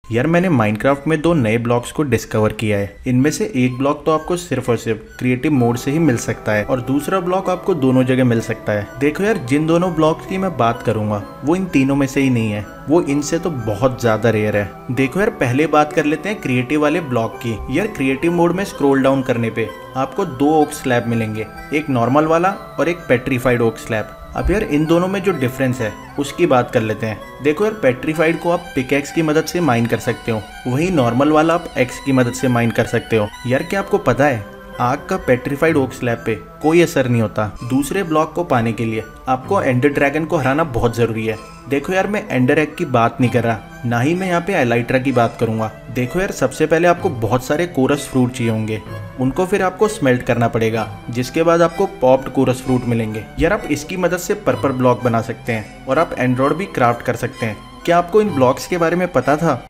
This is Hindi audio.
यार मैंने माइनक्राफ्ट में दो नए ब्लॉक्स को डिस्कवर किया है। इनमें से एक ब्लॉक तो आपको सिर्फ और सिर्फ क्रिएटिव मोड से ही मिल सकता है और दूसरा ब्लॉक आपको दोनों जगह मिल सकता है। देखो यार, जिन दोनों ब्लॉक्स की मैं बात करूंगा वो इन तीनों में से ही नहीं है, वो इनसे तो बहुत ज्यादा रेयर है। देखो यार, पहले बात कर लेते हैं क्रिएटिव वाले ब्लॉक की। यार क्रिएटिव मोड में स्क्रॉल डाउन करने पे आपको दो ओक स्लैब मिलेंगे, एक नॉर्मल वाला और एक पेट्रीफाइड ओक स्लैब। अब यार इन दोनों में जो डिफरेंस है उसकी बात कर लेते हैं। देखो यार, पेट्रीफाइड को आप पिकैक्स की मदद से माइन कर सकते हो, वहीं नॉर्मल वाला आप एक्स की मदद से माइन कर सकते हो। यार क्या आपको पता है, आग का पेट्रीफाइड ओक स्लैब पे कोई असर नहीं होता। दूसरे ब्लॉक को पाने के लिए आपको एंडर ड्रैगन को हराना बहुत जरूरी है। देखो यार, मैं एंडर एग की बात नहीं कर रहा, ना ही मैं यहाँ पे एलाइट्रा की बात करूंगा। देखो यार, सबसे पहले आपको बहुत सारे कोरस फ्रूट चाहिए होंगे, उनको फिर आपको स्मेल्ट करना पड़ेगा, जिसके बाद आपको पॉप्ड कोरस फ्रूट मिलेंगे। यार आप इसकी मदद से पर्पल ब्लॉक बना सकते हैं और आप एंड्रॉयड भी क्राफ्ट कर सकते हैं। क्या आपको इन ब्लॉक्स के बारे में पता था?